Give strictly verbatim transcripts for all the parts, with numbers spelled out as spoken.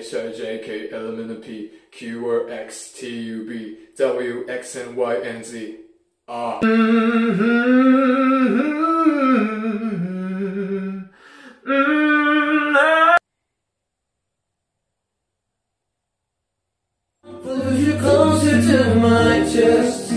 H, I, J, K, L, M, N, P, Q, R, X, T, U, V, W, X, and Y, and Z. Ah. Push you closer to my chest,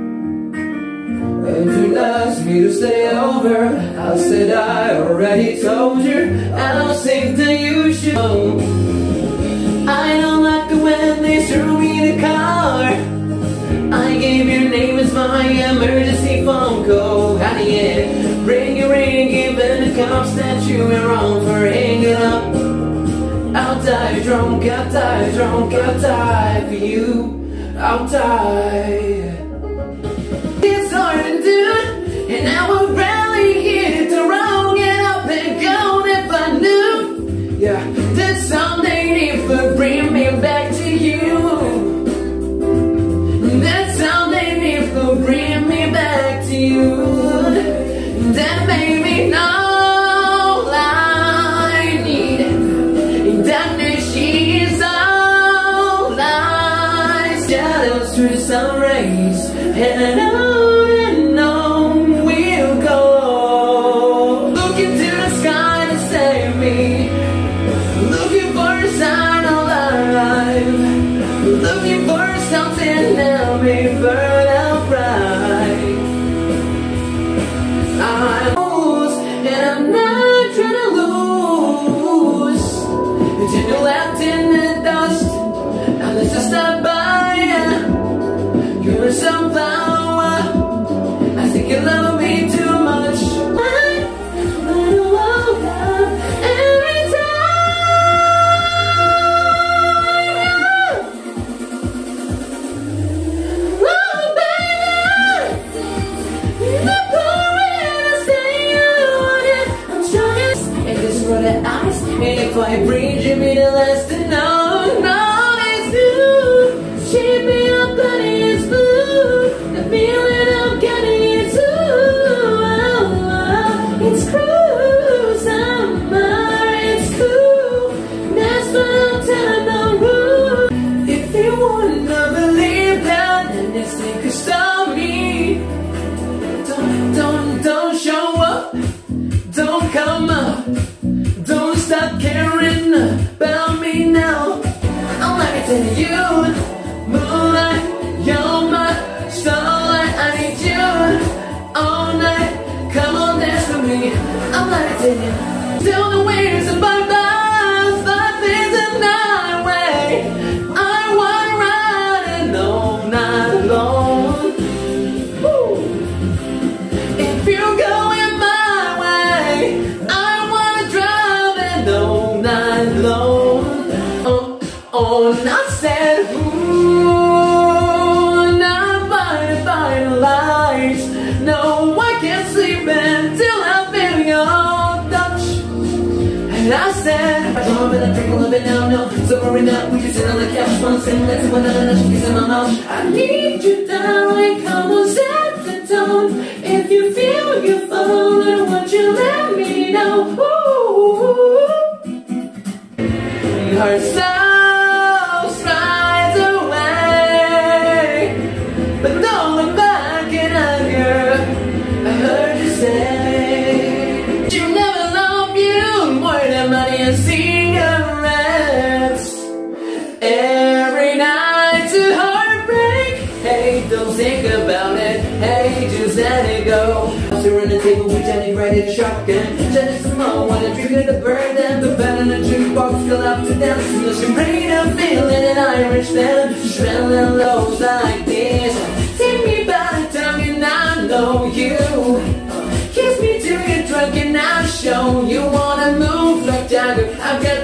and you asked me to stay over. I said I already told you, I don't think that you should know. I don't like the when they threw me in the car. I gave your name as my emergency phone call. At the end, bring your ring, giving the cops that you were wrong for hanging up. I'll die drunk, I'll die drunk, I'll die for you. I'll die. It's hard to do, and I would rally hit the wrong and up and gone if I knew, yeah, that someday it would bring me back to you. That someday it would bring me back to you. That made me know. Through the sun rays, and on and on we'll go. Looking to the sky to save me, looking for a sign of life, looking for something that may burn out bright. I'm lost, and I'm not trying to lose. Until you're left in the dust, unless I stop by. You're some flower, I think you love me too much. I, I don't want love every time. Oh baby, the pouring I stay on it. I'm strong as and this road of ice. And if I breathe, you mean the last to know. No, it's you. Shape me up, buddy. The feeling I'm getting is ooh, oh, oh. It's cruel, summer, it's cool. That's what I'm telling the rule. If you wanna believe that, then this thing could stop me. Don't, don't, don't show up. Don't come up. Don't stop caring about me now. I'm like telling you, moonlight, you're my starlight, I need you all night. Come on, dance with me. I'm like telling you, down the waves of my life, life is a night way. I want riding all night long. Woo. If you're going my way, I wanna drive it all night long. Oh, oh, not sad. Ooh. No, I can't sleep until I feel your touch. And I said, I'm in a drink a little bit now, no. So we're not, we just sit on the couch, one sitting next to one another, she kissing my mouth. I need you, darling, come on, set the tone. If you feel you're falling, won't you let me know? Ooh, her soul strides away, but don't look back in anger. I heard you say you never loved you more than money and cigarettes. Every night's a heartbreak. Hey, don't think about it. Hey, just let it go. After on the table with Jenny ready to shotgun. Jenny some more, wanna drink at the bird and the band in the jukebox go up to dance. And she made a feeling an Irish band, smelling lows like this. Take me by the tongue and I know you. Kiss me till you're drunk and I'll show you wanna move like Jagger. I've got